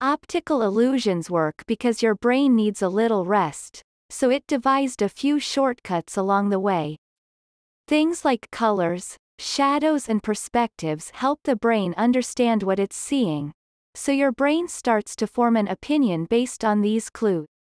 Optical illusions work because your brain needs a little rest, so it devised a few shortcuts along the way. Things like colors, shadows and perspectives help the brain understand what it's seeing, so your brain starts to form an opinion based on these clues.